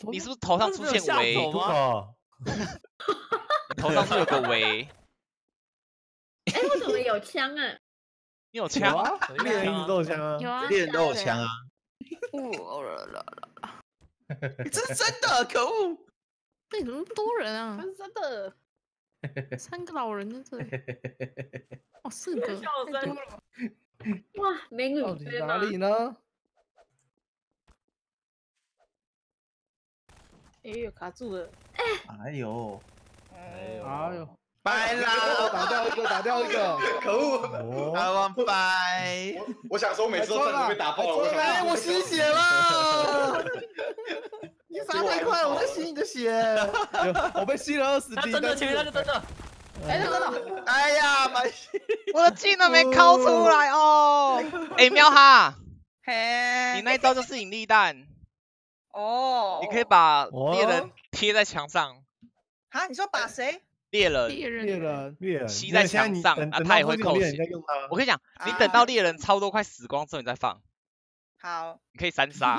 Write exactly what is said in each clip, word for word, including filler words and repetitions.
你是不是头上出现围？头上是有个围。 哎，我怎么有枪啊？ 你有枪啊？猎人一直都有枪啊， 有啊， 猎人都有枪啊。 我了了了， 这是真的，可恶！ 这里怎么那么多人啊？ 这是真的。 三个老人在这里，哦，四个， 笑声。哇，美女到底对吗？ 哪里呢？ 哎呦，卡住了！ 哎呦， 哎呦， 拜啦！ 打掉一个，打掉一个， 可恶！ I want 拜。 我想说，每次都站着被打爆了，我想哎，我吸血了！你杀太快了，我在吸你的血。我被吸了二十滴。 真的，前面那个真的。 哎，真的！ 哎呀，买我的技能没敲出来哦。哎，喵哈， 嘿， 你那一招就是引力弹。 哦， 你可以把猎人贴在墙上。 啊，你说把谁？ 猎人， 猎人， 猎人，猎人吸在墙上，啊，他也会扣血。我跟你讲，你等到猎人差不多快死光之后，你再放。 好， 你可以三杀。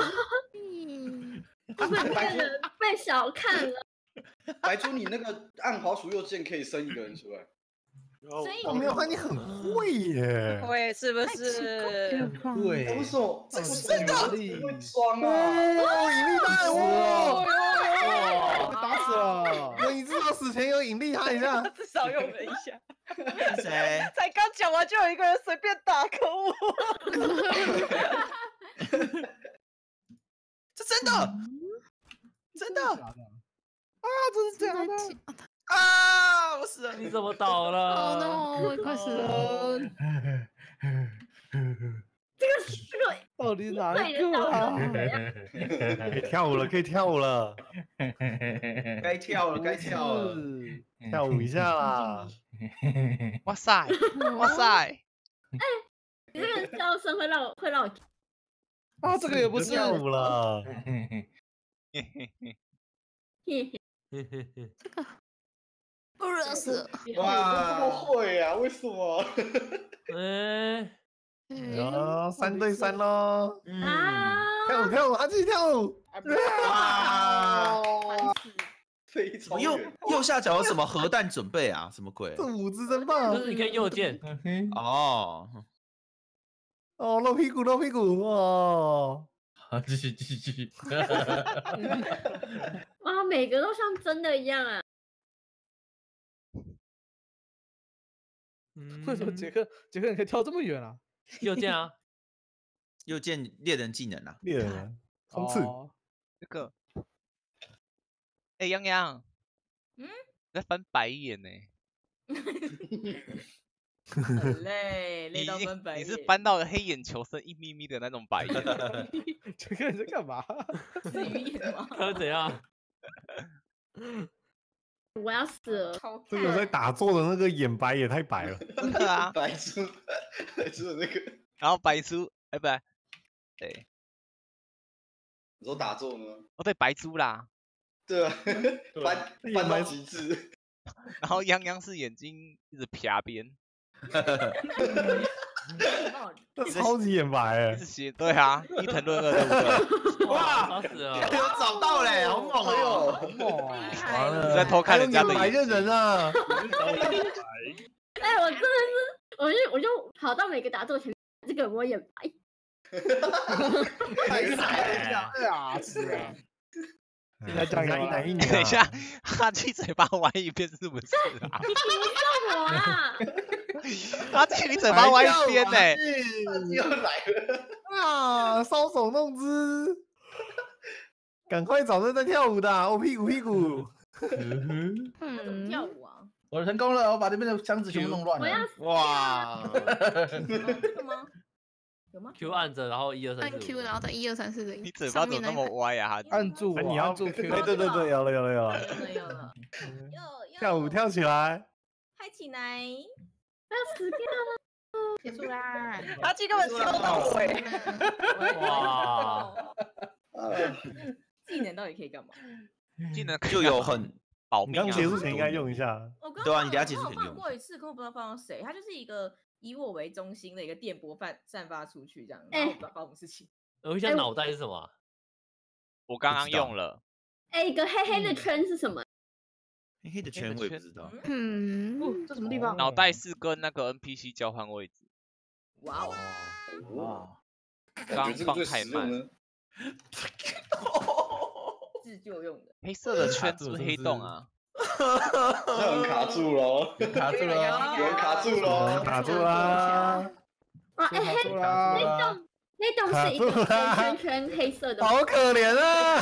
猎人被小看了。 白猪，你那个按滑鼠右键可以升一个人出来。 我没有发现你很会耶， 会是不是？ 对， 为什么？ 这是真的， 会装啊！ 哦，引力弹，哦，被打死了。你知道死前有引力喊一下， 至少用了一下。 是谁？ 才刚讲完就有一个人随便打，可恶！ 这真的，真的啊，这是假的。 啊！我死了！ 你怎么倒了？ 哦 no， 我快死了！ 这个这个到底哪一个啊？可以跳舞了，可以跳舞了， 该跳了，该跳了， 跳舞一下啦！ 哇塞，哇塞！ 哎，你这个笑声会让我会让我啊，这个也不是跳舞了。 嘿嘿。 这个。不热死！ 哇，这么会啊？为什么？ 哎， 啊，三对三喽！ 啊！ 跳舞跳舞，他继续跳舞！ 哇！ 非常右右下角有什么核弹准备啊？什么鬼？ 这舞姿真棒！ 就是你可以右键。 哦哦，露屁股，露屁股哦！ 好，继续继续。 哇，每个都像真的一样啊！ 为什么杰克杰克你可以跳这么远啊？ 右键啊， 右键猎人技能啊， 猎人冲刺。 这个，哎，洋洋， 嗯， 在翻白眼呢。 很累，累到你翻白眼。 你是翻到黑眼球剩一咪咪的那种白眼。 杰克你在干嘛？ 是鱼眼吗？ 他是怎样？ 我要死了！ 这个在打坐的那个眼白也太白了。 真的啊， 白猪，白猪的那个。 然后白猪，哎，不对，对， 你说打坐呢？ 哦对，白猪啦。 对啊，翻翻到极致。 然后泱泱是眼睛一直撇边。 这超级眼白哎！ 一直写对啊，伊藤润二对不对？ 哇，打死了！ 有找到嘞，好猛哦， 好猛啊！ 完了，你在偷看人家的白的人啊！ 哎，我真的是，我就我就跑到每个打坐前面，这个我眼白。 太傻了，对啊，是啊。现在讲一男一女。 等一下，哈气嘴巴歪一边是不是啊？ 你听我啊！ 哈气，你嘴巴歪一边呢？ 又来了啊！搔首弄姿，赶快找那在跳舞的，哦屁股屁股。 嗯，跳舞啊！ 我成功了，我把这边的箱子全部弄乱了。 哇！ 这个吗？有吗 ？Q 按着，然后一二三按 Q，然后再一二三四的。 你嘴巴怎么那么歪呀？ 按住， 你要住 Q。对对对对，有了有了有了。 有了有了。 跳舞跳起来， 嗨起来！要死掉了！结束啦！ 阿基根本跳到尾。 哇！ 技能到底可以干嘛？ 技能就有很保你刚结束前应该用一下。 对啊，你等下结束前用。 我放过一次，可我不知道放到谁，它就是一个以我为中心的一个电波散散发出去，这样，然后我不知道发生什么事情。 我一下脑袋是什么？ 我刚刚用了， 哎，一个黑黑的圈是什么？ 黑黑的圈我也不知道。 嗯， 这什么地方？ 脑袋是跟那个 N P C 交换位置。 哇哦！ 哇， 刚放太慢。 自救用的。 黑色的圈是不是黑洞啊？ 有人卡住了， 卡住了， 有人卡住了， 卡住啦！ 哇，哎，黑黑洞，黑洞是一个圈圈圈黑色的， 好可怜啊！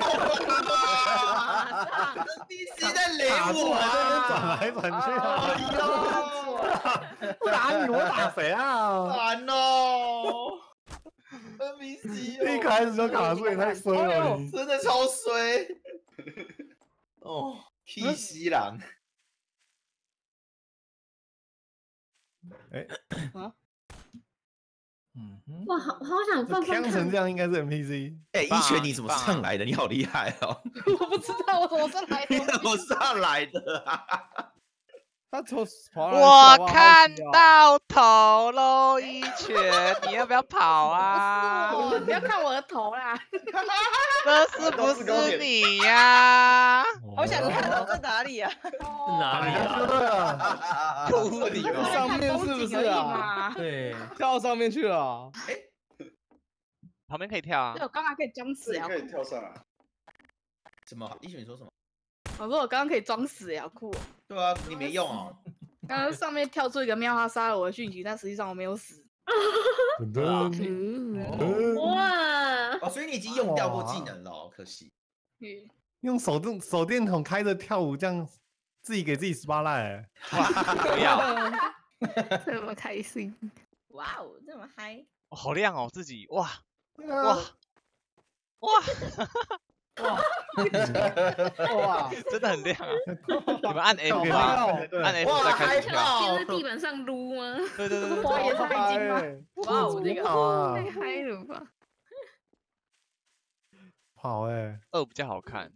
N P C 在雷我啊！转来转去啊！不打你，我打谁啊？ 烦哦 ！N P C 一开始就卡住，也太衰了，你真的超衰。哦 ，P C 狼。 哎， 啊？ 嗯哼， 哇，好好想放放看成这样应该是 N P C。 哎，一拳你怎么上来的？你好厉害哦！ 我不知道我怎么上来的。 你怎么上来的啊？ 他从我看到头喽，一拳，你要不要跑啊？ 你不要看我的头啦！ 这是不是你呀？ 好想看到在哪里啊？ 哪里啊？ 哭你哦！ 上面是不是啊？对，跳上面去了。 哎，旁边可以跳啊。 对，我刚刚可以装死呀！ 可以跳上来。 什么？一拳你说什么？ 我说我刚刚可以装死呀，好酷！ 对啊，你没用哦。 刚刚上面跳出一个喵哈杀了我的讯息，但实际上我没有死。 哇！ 哦，所以你已经用掉过技能了，可惜。 用手电手电筒开着跳舞，这样自己给自己十八赖。 不要， 这么开心。 哇哦，这么嗨！ 好亮哦，自己哇哇哇！ 哇哇， 真的很亮啊！你们按 F 吧，按 F 再开始跳。 就在地板上撸吗？ 对对对对， 花也太精吗？ 哇哦，这个太嗨了吧！ 跑哎， 二比较好看。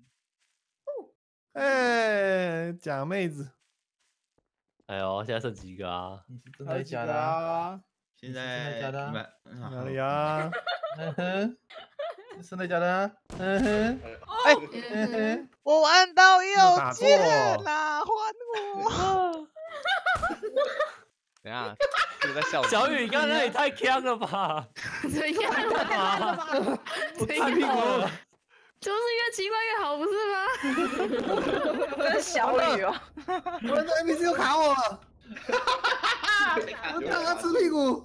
哎，假妹子。 哎呦，现在剩几个啊？ 你是真的假的啊？ 现在你们哪里啊？嗯哼。真的假的？嗯哼， 哎，我玩到右键啦，还我！等下，这个在笑。 小雨，你刚刚那也太强了吧？ 怎样？ 我擦屁股！ 就是越奇怪越好，不是吗？ 这是小雨哦， 我的 N P C 又卡我了！我让他吃屁股。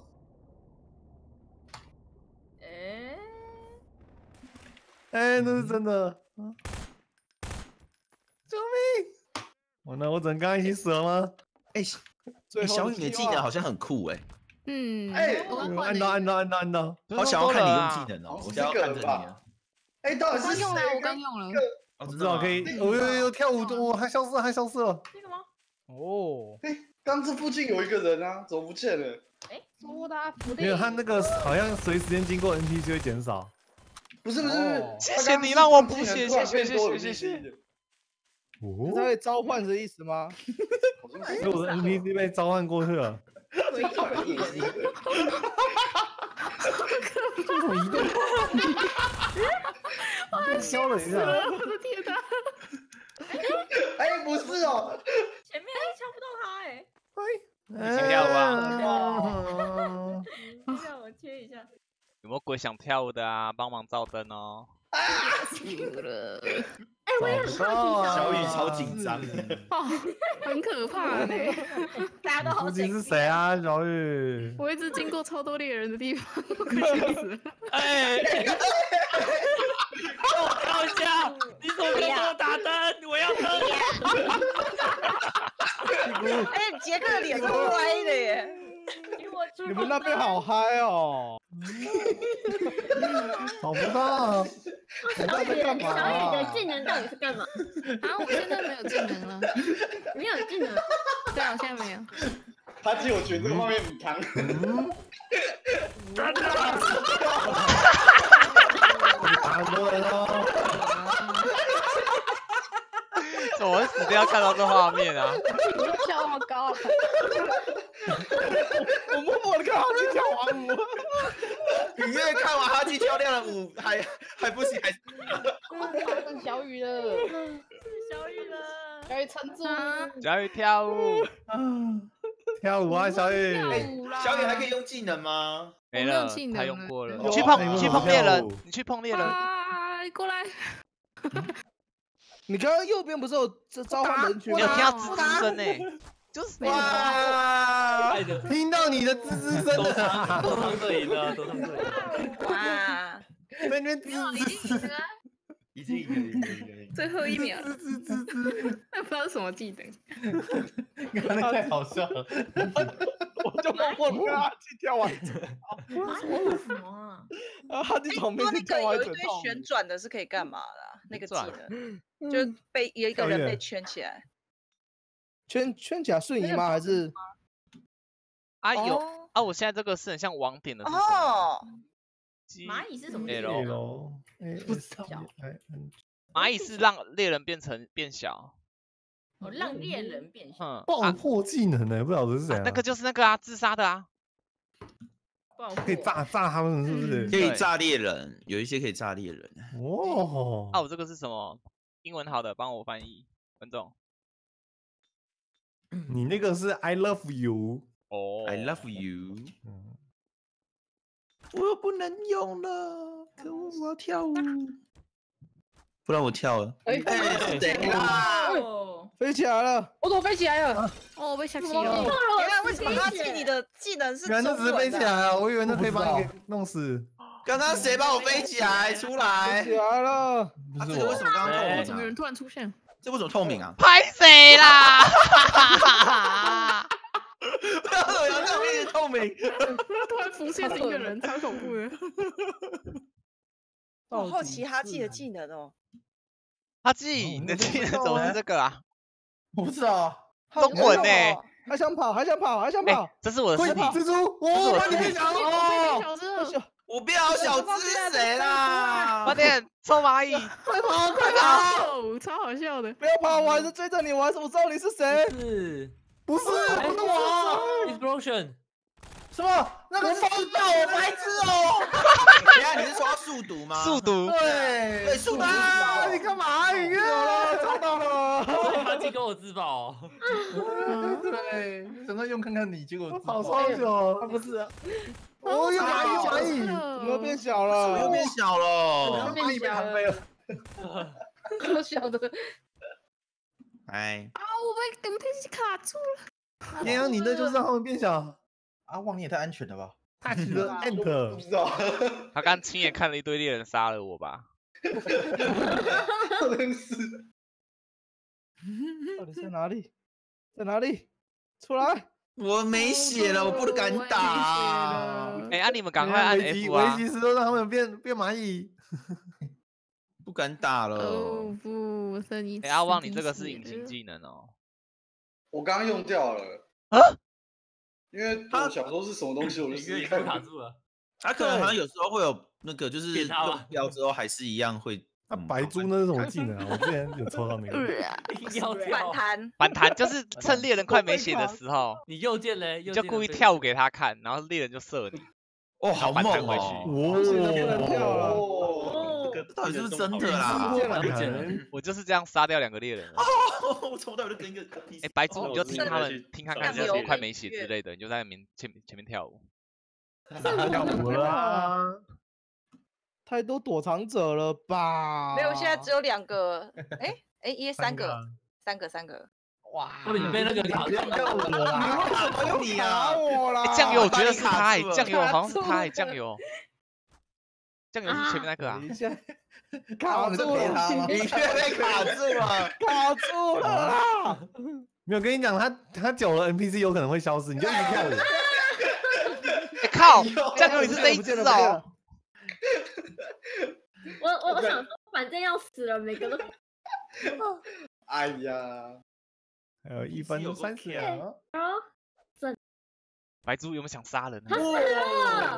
哎，那是真的！救命！完了，我整刚一起死了吗？ 哎，小雨的技能好像很酷哎。 嗯， 哎， 按到按到按到按到， 好想要看你用技能哦，我想要看着你啊。 哎，到底是谁？ 我刚用了， 我知道可以。哦呦呦，跳舞哦，还消失了，还消失了。 这个吗？ 哦， 哎，刚这附近有一个人啊，怎么不见了？ 哎，说他不没有，他那个好像随时间经过 N P C 会减少。 不是不是不是， 谢谢你让我补血，谢谢谢谢谢谢。 哦，他会召唤的意思吗？所以我的 N P C 被召唤过去了。 这种移动，我消了一下。 我的天哪！ 哎，不是哦， 前面敲不到他哎。 你想跳舞啊？ 等一下，我切一下。 有没有鬼想跳舞的啊？帮忙照灯哦。 死了！哎，我也很好奇， 小雨超紧张， 哦，很可怕呢。 大家都好紧张。是谁啊，小雨？ 我一直经过超多猎人的地方，我快气死了。 哎，让我跳一下！你怎么没给我打灯？我要灯！ 哎，杰克的脸是歪的耶。 你们那边好嗨哦！找不到， 小雨，小雨的技能到底是干嘛？ 啊，我现在没有技能了， 没有技能。 对啊，我现在没有。 他只有觉得这个画面很糖。 打过来了！ 怎我会死掉看到这画面啊！ 你又跳那么高， 我默默的看哈基跳完舞， 你越看完哈基跳亮的舞，还还不行，还发生小雨了， 小雨了， 小雨撑住， 小雨跳舞， 跳舞啊，小雨。 小雨还可以用技能吗？ 没了， 技能他用过了。 有你去啊碰，你去碰猎人，你去碰猎人。 啊，过来！ 你刚刚右边不是有这召唤人群我有听吗？ 到吱吱声呢，就是那个。 哇！听到你的吱吱声都了， 唱都唱这里的，都唱这里。 哇， 在那边吱吱吱。 已经赢了，赢了，赢了。 最后一秒， 吱吱吱吱， 那不知道是什么技能。 刚才太好笑了，我就默默的哈基跳完， 什么啊？ 然后哈基从面说那前跳完个有一堆整套。 旋转的是可以干嘛的啊？那个技转能就被有一个人跳跃被圈起来。 圈圈起来瞬移吗？还是啊有哦啊，我现在这个是很像网点的是什么？ 哦， 鸡蚂蚁是什么意思？ L 喽？不知道。 蚂蚁是让猎人变成变小。 哦，让猎人变小。 嗯， 爆啊破技能呢？不晓得是谁啊？ 那个就是那个啊，自杀的啊。 爆可以炸炸他们，是不是？ 可以炸猎人，有一些可以炸猎人。 哦， 啊，我这个是什么？英文好的，帮我翻译，文总。 你那个是 I love you。 哦 I love you。 嗯， 我不能用了，可恶！我要跳舞，不然我跳了。 哎哎，谁啊？ 哦， 飞起来了！ 我怎么飞起来了？ 哦，我被吓死怎么了。 原来为什么哈基你的技能是原来那只是飞起来啊？ 啊！我以为那可以把你给弄死。 刚刚谁把我飞起来？出来！ 飞起来了！ 啊，这个为什么刚刚透哎明啊？ 怎么有人突然出现？ 这为什么透明啊？ 拍谁啦？ 不知道怎么样，这种一直透明。 突然浮现一个人，超恐怖的。 我好奇哈基的技能哦。 阿纪，你的技能怎么是这个啊？ 我不知道， 中文呢？ 还想跑，还想跑，还想哎跑！， 这是我的快尸体。 跑，蜘蛛！哦，把你变小哦， 哦！ 小只小我变好小只是谁啦？ 快点，臭蚂蚁！ 快跑，快跑！ 哦，超好笑的。 不要跑，我还是追着你，我还是我知道你是谁。 是不是，不是我。 explosion， 什么？那个风暴，我白痴哦！ 等一下你是说要速读吗？ 速读。 对， 对速读啊！你干嘛？你看，找到了。 哈基跟我自爆。 对，想到用看看你，结果跑超久。他不是啊。哦，又蚂蚁，蚂蚁，怎么变小了？ 我又变小了。 蚂蚁被弹飞了。 超小的， 哎， 啊，我被 N P C 卡住了。 绵羊，你那就是让他们变小。 阿旺你也太安全了吧？ 大奇的不 Ant， 知道， 他刚亲眼看了一堆猎人杀了我吧？ 真是。 到底在哪里？在哪里？出来！ 我没血了，我不敢打。 哎，啊，你们赶快按危机 F 啊！ 危机时都让他们变变蚂蚁。 不敢打了。 哦不，声音。 哎，阿旺，你这个是隐形技能哦。 我刚刚用掉了啊， 因为我想说是什么东西，我就你越试试看。 卡住了。 他可能好像有时候会有那个，就是扁他吗用掉之后还是一样会。 那白猪那是什么技能啊？我之前有抽到那个。 硬要反跳， 弹， 反弹就是趁猎人快没血的时候， 你右键嘞， 你就故意跳舞给他看，然后猎人就射你。 哦，好猛反弹回去哦！ 哦，现在不能跳了。 哦， 这个到底是不是真的啦？ 不能我就是这样杀掉两个猎人的。 我从头到尾就跟一个哎，白猪哦你就听他们听看看上游是谁快没血之类的，你就在那边前前面跳舞。 跳舞了啊！太多躲藏者了吧？ 没有，现在只有两个，哎哎，一三个， 啊。 三个，三个。 哇！ 他们被那个卡住别跳舞了啦！ 为什么有你啊？ 我啦！ 哎，酱油我觉得是他，哎， 把你卡住了酱油好像是他，哎， 卡住酱油。酱油是前面那个啊等。一下， 卡卡住了， 你却被卡住了。 卡住了啦！没有跟你讲，他他久了 N P C 有可能会消失，你就一直跳舞。 哎靠，酱油你是这一只不见了不见了哦。 我我我想说，反正要死了，每个都哎呀， 还有一分三十秒。 白猪有没有想杀人？ 他死了，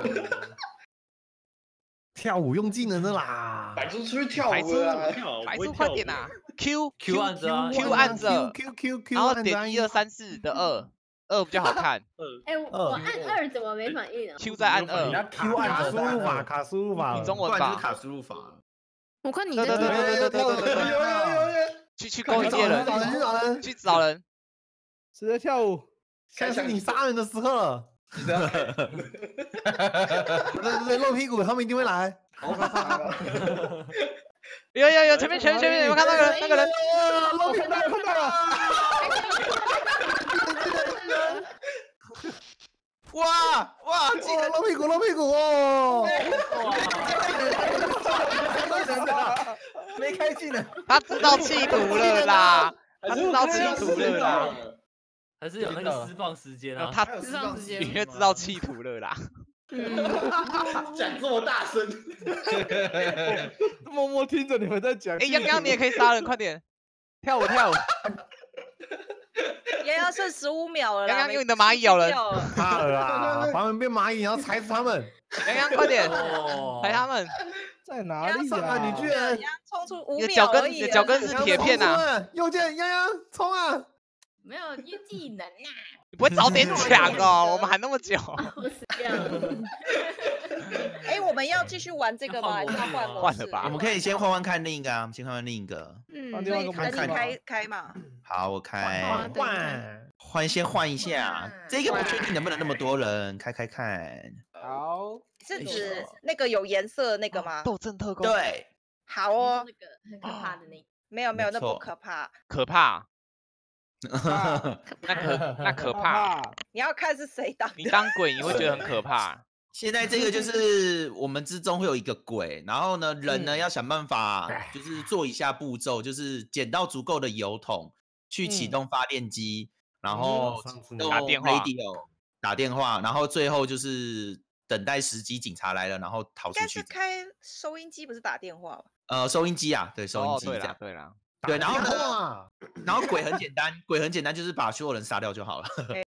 跳舞用技能的啦！ 白猪出去跳白猪舞了啊！ 白猪快点啊！ Q Q 按着啊 Q 按着 Q Q Q， 然后点一二三四的二，二比较好看。 哎，我我按二怎么没反应啊 ？Q 再按你要二 Q 按着输入法，卡输入法， 你中文不然就是吧？ 卡输入法。 我看你对在这对对对对对对对有有有有， 去去勾引猎人， 去找人，去找人， 去找人。 谁在跳舞？ 开枪现在是你杀人的时刻了。 这样对对对，露屁股，他们一定会来。 好惨啊！ 有有有，前面前面前面，你们看那个人那个人， 露屁股，看到了。 哇哇， 哦，露屁股，露屁股哦！没开进呢。 他知道企图了啦，他知道企图了啦， 还是有那个释放时间啊？ 他释放时间隐约知道企图了啦。 讲这么大声， 默默听着你们在讲。 哎，洋洋你也可以杀人，快点，跳舞跳舞。 洋洋剩十五秒了啦， 洋洋用你的蚂蚁咬人。 怕了啦，把他们变蚂蚁，然后踩死他们。 洋洋快点， 哦踩他们。 在哪里呀啊？你居然冲出五你的脚跟， 秒而已你的脚跟是铁片呐。 右键，洋洋冲啊！ 没有因为技能呐。 你不会早点抢哦？我们喊那么久。 我死掉了。 哎，我们要继续玩这个吗？还是要换模式？ 换了吧。 我们可以先换换看另一个啊，我们先换换另一个。 嗯， 换所以另外一个模式等你开开嘛。 好，我开。 换换先换一下，这个不确定能不能那么多人，开开看。 好， 是指那个有颜色的那个吗？ 斗阵特工。 对， 好哦。 那个很可怕的那个。 没有没有，那不没错可怕。 可怕。那可那可怕。 你要看是谁当的。 你当鬼你会觉得很可怕。 现在这个就是我们之中会有一个鬼，然后呢，人呢要想办法，就是做以下步骤，就是捡到足够的油桶，去启动发电机，然后打电话 radio 打电话，然后最后就是等待时机，警察来了，然后逃出去应该是。开收音机，不是打电话吧？ 呃，收音机啊，对，收音机这样。 对啦， 对，然后呢， 然后鬼很简单，鬼很简单，就是把所有人杀掉就好了。